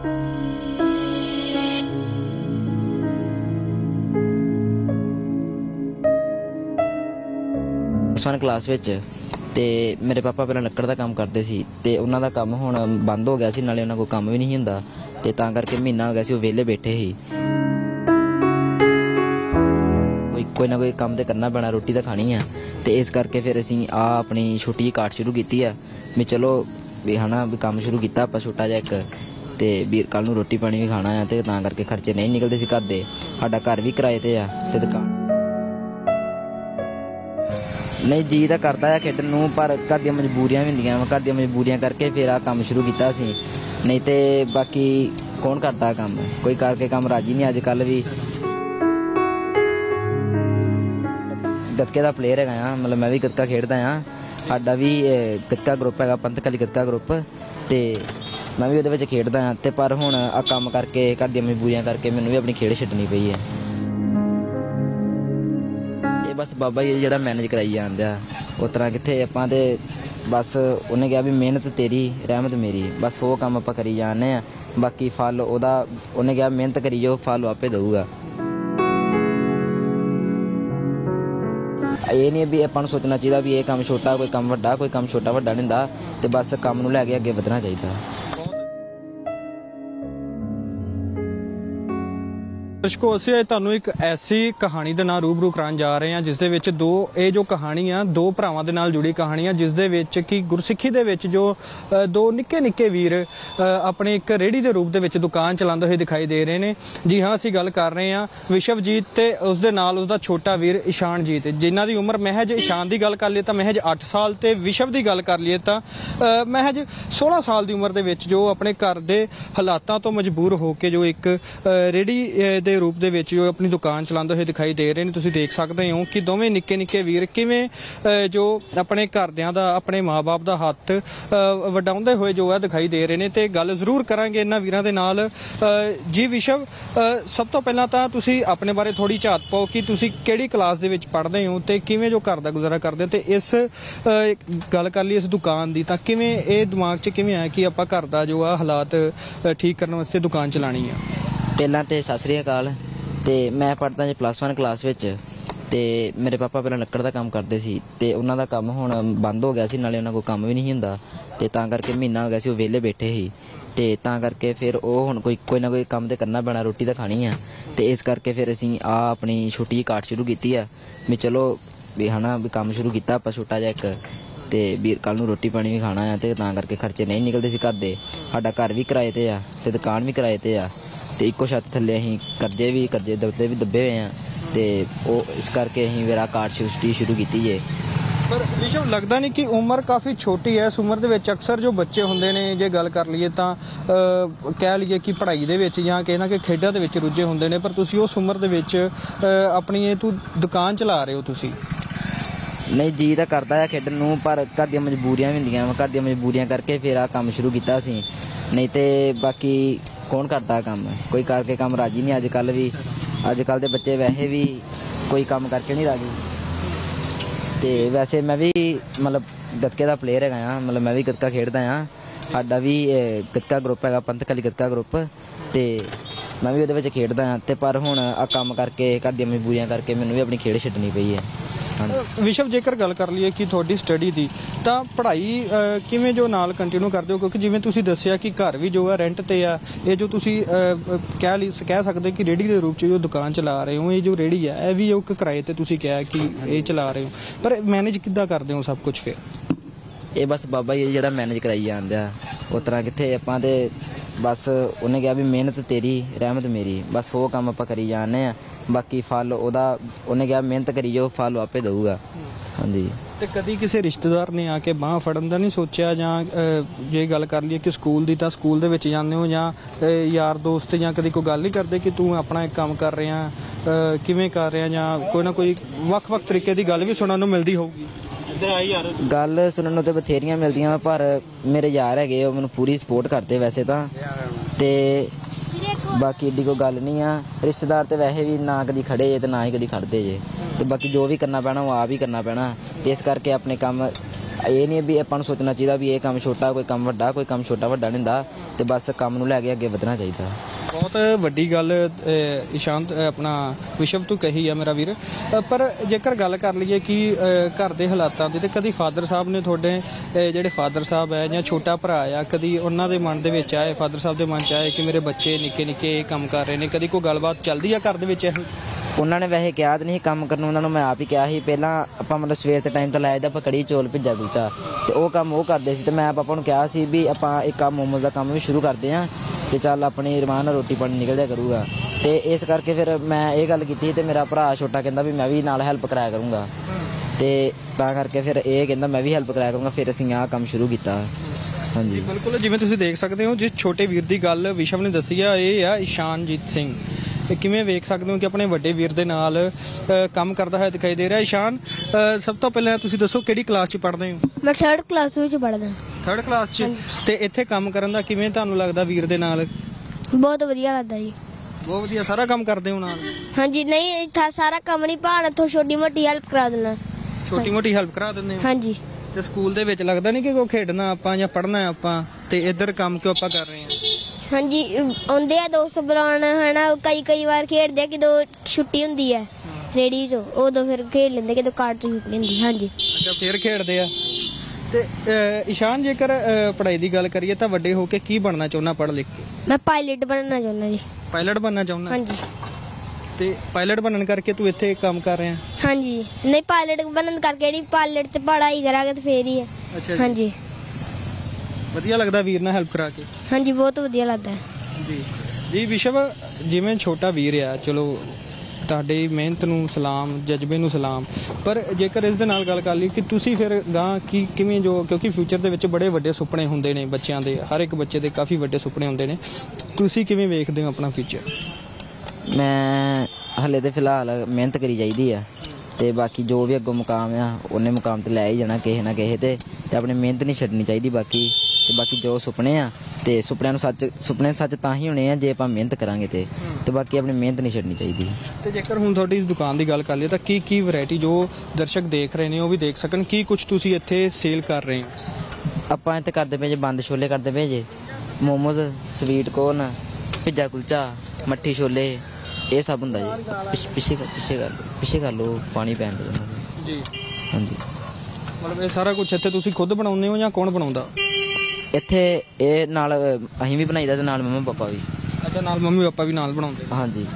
+1 class which ते मेरे पापा पहले लक्कड़ का काम करते सी ते उन्हां दा काम हुण बंद हो गया सी, नाले उन्हां कोल काम भी नहीं हुंदा ते तां करके महीना हो गया सी वो वेले बैठे ही। कोई ना कोई काम तो करना पैना, रोटी तो खानी है तो इस करके फिर असीं अपनी छोटी जी काट शुरू की है भी चलो भी है ना भी काम शुरू किया आप छोटा जिहा एक ते भी कल नूं रोटी पानी भी खाना है तो तां करके खर्चे नहीं निकलते सी घर दे। साडा घर भी किराए ते आ ते दुकान नहीं जी तो करता है खेडन नूं, पर घर दी मजबूरियां भी हुंदियां, घर दी मजबूरियां करके फिर आ काम शुरू किया असीं, नहीं तो बाकी कौन करता काम, कोई करके काम राजी नहीं अजकल भी। गतके का प्लेयर है, मतलब मैं भी गतका खेडदा हाँ, साडा भी गतका ग्रुप है पंथक अली गतका ग्रुप तो मैं भी वो खेडदा हाँ तो पर हुण आ काम करके घर दी मजबूरियां करके मैनूं भी अपनी खेड छड्डनी पई है। ये बस बाबा जी जिहड़ा मैनेज कराई जांदा उस तरह कित्थे आपां ते बस उन्हें कहा भी मेहनत तेरी रहमत मेरी, बस वो काम आपां करी जाने आ, बाकी फल ओहदा उन्हें कहा मेहनत करी जाओ फल आपे देऊगा। ये नहीं भी अपन सोचना चाहिए भी ये काम छोटा कोई काम वड्डा, कोई काम छोटा वड्डा नहीं हुंदा ते बस काम नूं लैके अगे वधना चाहिए। दर्शकों असीं तुहानूं एक ऐसी कहानी दे नाल रूबरू कराउण जा रहे हैं जिस दे विच ये जो कहानी आ दो भरावां दे नाल जुड़ी कहानी आ, जिस दे विच कि गुरसिੱਖੀ दे विच जो दो निक्के निक्के वीर अपने एक रेहड़ी दे रूप दे विच दुकान चलाते हुए दिखाई दे रहे हैं। जी हाँ असीं गल कर रहे हैं विशवजीत ते उस दे नाल उसदा छोटा वीर ईशानजीत, जिन्हां दी उम्र महज ईशान की गल कर लईए तां महज 8 साल ते विशव की गल कर लईए तां महज 16 साल की उम्र दे विच जो अपने घर के हालातों तो मजबूर होकर जो एक रेहड़ी दे रूप दे विच जो अपनी दुकान चलाते हुए दिखाई दे रहे हैं। तुसीं देख सकते हो कि दोवें निक्के निक्के वीर किवें जो अपने घरदियां दा अपने माँ बाप का हाथ वडाउंदे हुए जो है दिखाई दे रहे हैं। तो गल जरूर करांगे इन्हां वीरां दे नाल। जी विशव, सब तो पहलां तां तुसीं अपने बारे थोड़ी झात पाओ कि तुसीं किहड़ी क्लास दे विच पढ़दे हो ते किवें जो घर दा गुजारा करदे हो, ते इस गल कर लईए इस दुकान दी तां किवें इह दिमाग 'च किवें आया कि आपां घर दा जो हालात ठीक करने वास्ते दुकान चलानी है। पहला तो सत श्री अकाल ते मैं पढ़दा जी +1 क्लास विच ते मेरे पापा पहले लक्कड़ का काम करते सी ते उन्हां दा काम हुण बंद हो गया सी, नाले उन्हां कोल काम भी नहीं हुंदा ते तां करके महीना हो गया सी वो वेले बैठे ही ते तां करके फिर वो हुण कोई ना कोई काम तो करना पैना, रोटी तो खानी है तो इस करके फिर असीं अपनी छोटी जी काट शुरू की है भी चलो भी है ना भी काम शुरू किया आप छोटा जिहा एक ते भी कल नूं रोटी पानी भी खाना है तो तां करके खर्चे नहीं निकलते सी घर दे। साडा घर भी किराए ते आ ते दुकान भी किराए ते आ ते इक्को छत थल्ले असीं कर्जे दबते भी दबे हुए हैं तो इस करके असीं फिर काट शुरू की है। पर विशव लगता नहीं कि उम्र काफ़ी छोटी है, इस उम्र दे विच अक्सर जो बच्चे होंदे ने जे गल कर लीए तां कह लीए कि पढ़ाई दे विच जां कहना कि खेडां दे विच रुझे होंदे ने, पर तुसीं उस उम्र दे विच अपनी ये दुकान चला रहे हो तुसीं। नहीं जी तो करता है खेडन नूं, पर घर दी मजबूरियां भी हुंदियां, घर दी मजबूरियां करके फिर आ काम शुरू किया असीं, नहीं तो बाकी कौन करता काम, कोई करके काम राजी नहीं अजकल भी। अजकल के बच्चे वैसे भी कोई काम करके नहीं राजी। तो वैसे मैं भी मतलब गतके का प्लेयर है, मतलब मैं भी गतका खेडदा हाँ, साडा भी गतका ग्रुप है पंथक अली गतका ग्रुप तो मैं भी वो खेडदा हाँ तो पर हुण आ काम करके घर दी मजबूरियां करके मैनूं भी अपनी खेड छड्डनी पई है। विशव जेकर गल कर लीए कि थोड़ी स्टडी की तां पढ़ाई किवें जो नाल कंटिन्यू करदे हो, क्योंकि जिवें तुसीं दस्सिया कि घर भी जो है रेंट ते आ, ये जो तुसीं कह सकदे कि रेहड़ी के रूप च जो दुकान चला रहे हो, ये जो रेहड़ी है यह भी एक किराए ते तुसीं कहा कि ये चला रहे हो, पर मैनेज किद्दां करदे हो सब कुछ? फिर ये बस बाबा जी जिहड़ा मैनेज कराई जांदा उस तरह कित्थे आपां ते बस उन्हें कहा भी मेहनत तेरी रहमत मेरी, बस वो काम आपां करी जाने आ, बाकी फल ओहदा उन्हें कहा मेहनत करी जाओ फल आपे देऊगा। हाँ जी। तो कभी किसी रिश्तेदार ने आके बांह फड़न का नहीं सोचा, जां जे गल कर लीए कि स्कूल की, तो स्कूल दे विच जांदे हो जां यार दोस्त जां कभी कोई गल नहीं करते कि तू अपना एक काम कर रहे हैं किवें कर रहे हैं, जां कोई ना कोई वख-वख तरीके की गल भी सुनने नूं मिलदी होगी? गल सुनने तो बथेरियां मिलदियां, पर मेरे यार है मैनूं पूरी सपोर्ट करते वैसे तो बाकी एड्डी कोई गल नहीं आ। रिश्तेदार तो वैसे भी ना कभी खड़े जे तो ना ही कभी खड़ते जे, तो बाकी जो भी करना पैना वो आप ही करना पैना, तो इस करके अपने काम ਇਹ ਨਹੀਂ ਵੀ ਆਪਾਂ ਨੂੰ ਸੋਚਣਾ ਚਾਹੀਦਾ ਵੀ ਇਹ ਕੰਮ ਛੋਟਾ ਕੋਈ ਕੰਮ ਵੱਡਾ, ਕੋਈ ਕੰਮ ਛੋਟਾ ਵੱਡਾ ਨਹੀਂ ਹੁੰਦਾ, ਤੇ ਬਸ ਕੰਮ ਨੂੰ ਲੈ ਕੇ ਅੱਗੇ ਵਧਣਾ ਚਾਹੀਦਾ। ਬਹੁਤ ਵੱਡੀ ਗੱਲ ਇਸ਼ਾਂਤ ਆਪਣਾ ਵਿਸ਼ਵ ਤੂੰ ਕਹੀ ਆ ਮੇਰਾ ਵੀਰ। ਪਰ ਜੇਕਰ ਗੱਲ ਕਰ ਲਈਏ ਕਿ ਘਰ ਦੇ ਹਾਲਾਤਾਂ ਦੀ, ਤੇ ਕਦੀ ਫਾਦਰ ਸਾਹਿਬ ਨੇ ਤੁਹਾਡੇ ਜਿਹੜੇ ਫਾਦਰ ਸਾਹਿਬ ਹੈ ਜਾਂ ਛੋਟਾ ਭਰਾ ਆ, ਕਦੀ ਉਹਨਾਂ ਦੇ ਮਨ ਦੇ ਵਿੱਚ ਆਏ, ਫਾਦਰ ਸਾਹਿਬ ਦੇ ਮਨ 'ਚ ਆਏ ਕਿ ਮੇਰੇ ਬੱਚੇ ਨਿੱਕੇ ਨਿੱਕੇ ਕੰਮ ਕਰ ਰਹੇ ਨੇ, ਕਦੀ ਕੋਈ ਗੱਲਬਾਤ ਚੱਲਦੀ ਆ ਘਰ ਦੇ ਵਿੱਚ ਇਹੋ? ਉਹਨਾਂ ਨੇ ਵੈਸੇ ਕਿਹਾ ਤਾਂ ਨਹੀਂ ਕੰਮ ਕਰਨ ਨੂੰ, ਉਹਨਾਂ ਨੂੰ ਮੈਂ ਆਪ ਹੀ ਕਿਹਾ ਸੀ। ਪਹਿਲਾਂ ਆਪਾਂ ਮਤਲਬ ਸਵੇਰ ਦੇ ਟਾਈਮ ਤਾਂ ਲਾਇਆ ਜਾਂਦਾ ਆਪਾਂ ਕੜੀ ਚੌਲ ਭਿੱਜਾ ਕੁਲਚਾ, ਤੇ ਉਹ ਕੰਮ ਉਹ ਕਰਦੇ ਸੀ, ਤੇ ਮੈਂ ਪਾਪਾ ਨੂੰ ਕਿਹਾ ਸੀ ਵੀ ਆਪਾਂ ਇੱਕ ਕੰਮ ਮੋਮੋਜ਼ ਦਾ ਕੰਮ ਵੀ ਸ਼ੁਰੂ ਕਰਦੇ ਹਾਂ, ਤੇ ਚੱਲ ਆਪਣੀ ਰਮਾਨ ਨਾਲ ਰੋਟੀ ਪਾਣੀ ਨਿਕਲ ਜਾ ਕਰੂਗਾ। ਤੇ ਇਸ ਕਰਕੇ ਫਿਰ ਮੈਂ ਇਹ ਗੱਲ ਕੀਤੀ, ਤੇ ਮੇਰਾ ਭਰਾ ਛੋਟਾ ਕਹਿੰਦਾ ਵੀ ਮੈਂ ਵੀ ਨਾਲ ਹੈਲਪ ਕਰਾਇਆ ਕਰੂੰਗਾ, ਤੇ ਤਾਂ ਕਰਕੇ ਫਿਰ ਇਹ ਕਹਿੰਦਾ ਮੈਂ ਵੀ ਹੈਲਪ ਕਰਾਇਆ ਕਰੂੰਗਾ, ਫਿਰ ਅਸੀਂ ਆਹ ਕੰਮ ਸ਼ੁਰੂ ਕੀਤਾ। ਹਾਂਜੀ ਬਿਲਕੁਲ, ਜਿਵੇਂ ਤੁਸੀਂ ਦੇਖ ਸਕਦੇ ਹੋ ਜਿਸ ਛੋਟੇ ਵੀਰ ਦੀ ਗੱਲ ਵਿਸ਼ਵ ਨੇ ਦੱਸੀ ਆ, ਇਹ ਆ ਇਸ਼ਾਨਜੀਤ ਸਿੰਘ। ਇਹ ਕਿਵੇਂ ਵੇਖ ਸਕਦੇ ਹੋ ਕਿ ਆਪਣੇ ਵੱਡੇ ਵੀਰ ਦੇ ਨਾਲ ਕੰਮ ਕਰਦਾ ਹੋਇਆ ਦਿਖਾਈ ਦੇ ਰਿਹਾ। ਇਸ਼ਾਨ, ਸਭ ਤੋਂ ਪਹਿਲਾਂ ਤੁਸੀਂ ਦੱਸੋ ਕਿਹੜੀ ਕਲਾਸ 'ਚ ਪੜ੍ਹਦੇ ਹੋ? ਮੈਂ 3rd ਕਲਾਸ ਵਿੱਚ ਪੜ੍ਹਦਾ। 3rd ਕਲਾਸ 'ਚ? ਤੇ ਇੱਥੇ ਕੰਮ ਕਰਨ ਦਾ ਕਿਵੇਂ ਤੁਹਾਨੂੰ ਲੱਗਦਾ ਵੀਰ ਦੇ ਨਾਲ? ਬਹੁਤ ਵਧੀਆ ਲੱਗਦਾ ਜੀ। ਬਹੁਤ ਵਧੀਆ, ਸਾਰਾ ਕੰਮ ਕਰਦੇ ਹੋ ਨਾਲ? ਹਾਂਜੀ, ਨਹੀਂ ਇੱਥਾ ਸਾਰਾ ਕੰਮ ਨਹੀਂ, ਭਾਣ ਇੱਥੋਂ ਛੋਟੀ ਮੋਟੀ ਹੈਲਪ ਕਰਾ ਦਿੰਦਾ। ਛੋਟੀ ਮੋਟੀ ਹੈਲਪ ਕਰਾ ਦਿੰਦੇ ਹੋ? ਹਾਂਜੀ। ਤੇ ਸਕੂਲ ਦੇ ਵਿੱਚ ਲੱਗਦਾ ਨਹੀਂ ਕਿ ਕੋਈ ਖੇਡਣਾ ਆਪਾਂ ਜਾਂ ਪੜ੍ਹਨਾ ਆਪਾਂ, ਤੇ ਇੱਧਰ ਕੰਮ ਕਿਉਂ ਆਪਾਂ ਕਰ ਰਹੇ ਹਾਂ? ਹਾਂਜੀ, ਆਉਂਦੇ ਆ ਦੋਸਤ ਬੁਲਾਉਣ ਹਨਾ, ਕਈ ਵਾਰ ਖੇਡਦੇ ਆ, ਜਦੋਂ ਛੁੱਟੀ ਹੁੰਦੀ ਹੈ ਰੇੜੀ ਤੋਂ ਉਦੋਂ ਫਿਰ ਖੇਡ ਲੈਂਦੇ, ਜਦੋਂ ਕਾਰ ਤੋਂ ਛੁੱਟੀ ਹੁੰਦੀ। ਹਾਂਜੀ। ਅੱਛਾ, ਫਿਰ ਖੇਡਦੇ ਆ। ਤੇ ਇਸ਼ਾਨ, ਜੇਕਰ ਪੜ੍ਹਾਈ ਦੀ ਗੱਲ ਕਰੀਏ ਤਾਂ ਵੱਡੇ ਹੋ ਕੇ ਕੀ ਬਣਨਾ ਚਾਹੁੰਦਾ ਪੜ੍ਹ ਲਿਖ ਕੇ? ਮੈਂ ਪਾਇਲਟ ਬਣਨਾ ਚਾਹੁੰਦਾ ਜੀ। ਪਾਇਲਟ ਬਣਨਾ ਚਾਹੁੰਦਾ? ਹਾਂਜੀ। ਤੇ ਪਾਇਲਟ ਬਣਨ ਕਰਕੇ ਤੂੰ ਇੱਥੇ ਕੰਮ ਕਰ ਰਿਹਾ? ਹਾਂਜੀ, ਨਹੀਂ ਪਾਇਲਟ ਬਣਨ ਕਰਕੇ ਨਹੀਂ, ਪਾਇਲਟ ਤੇ ਪੜ੍ਹਾਈ ਕਰਾਂਗੇ ਤੇ ਫੇਰ ਹੀ ਹੈ। ਅੱਛਾ। ਹਾਂਜੀ। ਵਧੀਆ ਲੱਗਦਾ ਵੀਰ ਨਾਲ ਹੈਲਪ ਕਰਾ ਕੇ? ਹਾਂਜੀ, ਬਹੁਤ ਵਧੀਆ ਲੱਗਦਾ ਜੀ। ਜੀ ਵਿਸ਼ਵ, ਜਿਵੇਂ ਛੋਟਾ ਵੀਰ ਆ, ਚਲੋ ਤੁਹਾਡੀ ਮਿਹਨਤ ਨੂੰ ਸਲਾਮ, ਜਜ਼ਬੇ ਨੂੰ ਸਲਾਮ, ਪਰ ਜੇਕਰ ਇਸ ਦੇ ਨਾਲ ਗੱਲ ਕਰ ਲਈ ਕਿ ਤੁਸੀਂ ਫਿਰ ਗਾਂ ਕੀ ਕਿਵੇਂ, ਜੋ ਕਿਉਂਕਿ ਫਿਊਚਰ ਦੇ ਵਿੱਚ ਬੜੇ ਵੱਡੇ ਸੁਪਨੇ ਹੁੰਦੇ ਨੇ ਬੱਚਿਆਂ ਦੇ, ਹਰ ਇੱਕ ਬੱਚੇ ਦੇ ਕਾਫੀ ਵੱਡੇ ਸੁਪਨੇ ਹੁੰਦੇ ਨੇ, ਤੁਸੀਂ ਕਿਵੇਂ ਵੇਖਦੇ ਹੋ ਆਪਣਾ ਫਿਊਚਰ? ਮੈਂ ਹਲੇ ਤੇ ਫਿਲਹਾਲ ਮਿਹਨਤ ਕਰੀ ਜਾਈਦੀ ਆ, ਤੇ ਬਾਕੀ ਜੋ ਵੀ ਅੱਗੋਂ ਮੁਕਾਮ ਆ ਉਹਨੇ ਮੁਕਾਮ ਤੇ ਲੈ ਹੀ ਜਾਣਾ ਕਿਸੇ ਨਾ ਕਿਸੇ ਤੇ ਆਪਣੀ ਮਿਹਨਤ ਨਹੀਂ ਛੱਡਣੀ ਚਾਹੀਦੀ। ਬਾਕੀ ਜੋ ਸੁਪਨੇ ਆ, ਤੇ ਸੁਪਨੇ ਸੱਚ ਤਾਂ ਹੀ ਹੋਣੇ ਆ ਜੇ ਆਪਾਂ ਮਿਹਨਤ ਕਰਾਂਗੇ, ਤੇ ਬਾਕੀ ਆਪਣੀ ਮਿਹਨਤ ਨਹੀਂ ਛੱਡਣੀ ਚਾਹੀਦੀ। ਤੇ ਜੇਕਰ ਹੁਣ ਤੁਹਾਡੀ ਇਸ ਦੁਕਾਨ ਦੀ ਗੱਲ ਕਰ ਲਈਏ ਤਾਂ ਕੀ ਵੈਰਾਈਟੀ ਜੋ ਦਰਸ਼ਕ ਦੇਖ ਰਹੇ ਨੇ ਉਹ ਵੀ ਦੇਖ ਸਕਣ, ਕੀ ਕੁਝ ਤੁਸੀਂ ਇੱਥੇ ਸੇਲ ਕਰ ਰਹੇ ਹੋ? ਆਪਾਂ ਇੱਥੇ ਕਰਦੇ ਪਏ ਜੇ ਬੰਦ ਛੋਲੇ ਕਰਦੇ ਪਏ ਜੇ, ਮੋਮੋਜ਼, ਸਵੀਟ ਕੋਰਨ, ਭਿੱਜਾ ਕੁਲਚਾ, ਮੱਠੀ ਛੋਲੇ, ਇਹ ਸਭ ਹੁੰਦਾ ਜੀ। ਪਿੱਛੇ ਕਰ ਲਓ, ਪਾਣੀ ਪੈਣ ਦੇ ਜੀ। ਹਾਂਜੀ। ਮਤਲਬ ਇਹ ਸਾਰਾ ਕੁਝ ਇੱਥੇ ਤੁਸੀਂ ਖੁਦ ਬਣਾਉਂਦੇ ਹੋ ਜਾਂ ਕੌਣ ਬਣਾਉਂਦਾ? ਇੱਥੇ ਇਹ ਨਾਲ ਅਸੀਂ ਵੀ ਬਣਾਈਦਾ, ਤੇ ਨਾਲ ਮੰਮਾ ਪਾਪਾ ਵੀ। ਅੱਛਾ, ਨਾਲ ਮੰਮੀ ਪਾਪਾ ਵੀ ਨਾਲ ਬਣਾਉਂਦੇ? ਹਾਂਜੀ।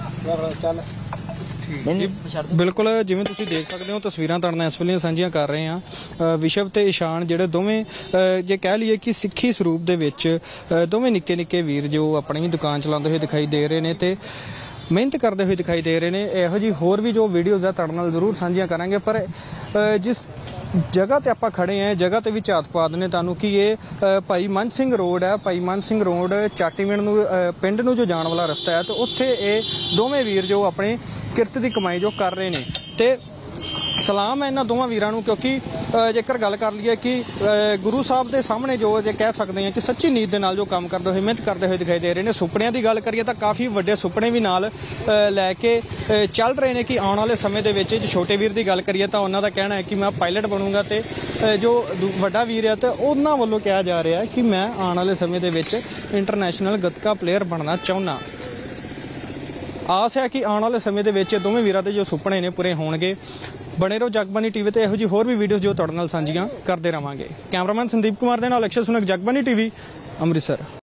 ਬਿਲਕੁਲ, ਜਿਵੇਂ ਤੁਸੀਂ ਦੇਖ ਸਕਦੇ ਹੋ ਤਸਵੀਰਾਂ ਤੁਹਾਡੇ ਨਾਲ ਇਸ ਵੇਲੇ ਸਾਂਝੀਆਂ ਕਰ ਰਹੇ ਹਾਂ। ਵਿਸ਼ਵ ਤੇ ਇਸ਼ਾਨ ਜਿਹੜੇ ਦੋਵੇਂ, ਜੇ ਕਹਿ ਲਈਏ ਕਿ ਸਿੱਖੀ ਸਰੂਪ ਦੇ ਵਿੱਚ ਦੋਵੇਂ ਨਿੱਕੇ ਨਿੱਕੇ ਵੀਰ ਜੋ ਆਪਣੀ ਦੁਕਾਨ ਚਲਾਉਂਦੇ ਹੋਏ ਦਿਖਾਈ ਦੇ ਰਹੇ ਨੇ ਤੇ ਮਿਹਨਤ ਕਰਦੇ ਹੋਏ ਦਿਖਾਈ ਦੇ ਰਹੇ ਨੇ। ਇਹੋ ਜਿਹੀ ਹੋਰ ਵੀ ਜੋ ਵੀਡੀਓਜ਼ ਆ ਤੁਹਾਡੇ ਨਾਲ ਜ਼ਰੂਰ ਸਾਂਝੀਆਂ ਕਰਾਂਗੇ, ਪਰ ਜਿਸ ਜਗ੍ਹਾ ਤੇ ਆਪਾਂ ਖੜੇ ਆ, ਜਗ੍ਹਾ ਤੇ ਵੀ ਝਾਤ ਪਾ ਦਿੰਦੇ ਤੁਹਾਨੂੰ ਕਿ ਇਹ ਭਾਈ ਮਨ ਸਿੰਘ ਰੋਡ ਹੈ। ਭਾਈ ਮਨ ਸਿੰਘ ਰੋਡ ਚਾਟੀਵਿੰਡ ਨੂੰ ਪਿੰਡ ਨੂੰ ਜੋ ਜਾਣ ਵਾਲਾ ਰਸਤਾ ਹੈ, ਤੇ ਉੱਥੇ ਇਹ ਦੋਵੇਂ ਵੀਰ ਜੋ ਆਪਣੀ ਕਿਰਤ ਦੀ ਕਮਾਈ ਜੋ ਕਰ ਰਹੇ ਨੇ, ਤੇ ਸਲਾਮ ਹੈ ਇਹਨਾਂ ਦੋਵਾਂ ਵੀਰਾਂ ਨੂੰ, ਕਿਉਂਕਿ ਜੇਕਰ ਗੱਲ ਕਰ ਲਈਏ ਕਿ ਗੁਰੂ ਸਾਹਿਬ ਦੇ ਸਾਹਮਣੇ ਜੋ ਜੇ ਕਹਿ ਸਕਦੇ ਹਾਂ ਕਿ ਸੱਚੀ ਨੀਤ ਦੇ ਨਾਲ ਜੋ ਕੰਮ ਕਰਦੇ ਹੋਏ, ਮਿਹਨਤ ਕਰਦੇ ਹੋਏ ਦਿਖਾਈ ਦੇ ਰਹੇ ਨੇ। ਸੁਪਨਿਆਂ ਦੀ ਗੱਲ ਕਰੀਏ ਤਾਂ ਕਾਫੀ ਵੱਡੇ ਸੁਪਨੇ ਵੀ ਨਾਲ ਲੈ ਕੇ ਚੱਲ ਰਹੇ ਨੇ ਕਿ ਆਉਣ ਵਾਲੇ ਸਮੇਂ ਦੇ ਵਿੱਚ, ਜੇ ਛੋਟੇ ਵੀਰ ਦੀ ਗੱਲ ਕਰੀਏ ਤਾਂ ਉਹਨਾਂ ਦਾ ਕਹਿਣਾ ਹੈ ਕਿ ਮੈਂ ਪਾਇਲਟ ਬਣੂੰਗਾ, ਤੇ ਜੋ ਵੱਡਾ ਵੀਰ ਹੈ ਤਾਂ ਉਹਨਾਂ ਵੱਲੋਂ ਕਿਹਾ ਜਾ ਰਿਹਾ ਕਿ ਮੈਂ ਆਉਣ ਵਾਲੇ ਸਮੇਂ ਦੇ ਵਿੱਚ ਇੰਟਰਨੈਸ਼ਨਲ ਗੱਤਕਾ ਪਲੇਅਰ ਬਣਨਾ ਚਾਹੁੰਦਾ। ਆਸ ਹੈ ਕਿ ਆਉਣ ਵਾਲੇ ਸਮੇਂ ਦੇ ਵਿੱਚ ਦੋਵੇਂ ਵੀਰਾਂ ਦੇ ਜੋ ਸੁਪਨੇ ਨੇ ਪੂਰੇ ਹੋਣਗੇ। ਬਣੇ ਰਹੋ ਜਗਬਾਨੀ ਟੀਵੀ ਤੇ, ਇਹੋ ਜਿਹੀ ਹੋਰ ਵੀ ਵੀਡੀਓਜ਼ ਜੋ ਤੁਹਾਡੇ ਨਾਲ ਸਾਂਝੀਆਂ ਕਰਦੇ ਰਵਾਂਗੇ। ਕੈਮਰਾਮੈਨ ਸੰਦੀਪ ਕੁਮਾਰ ਦੇ ਨਾਲ ਅਕਸ਼ਰ ਸੁਨਕ, ਜਗਬਾਨੀ ਟੀਵੀ, ਅੰਮ੍ਰਿਤਸਰ।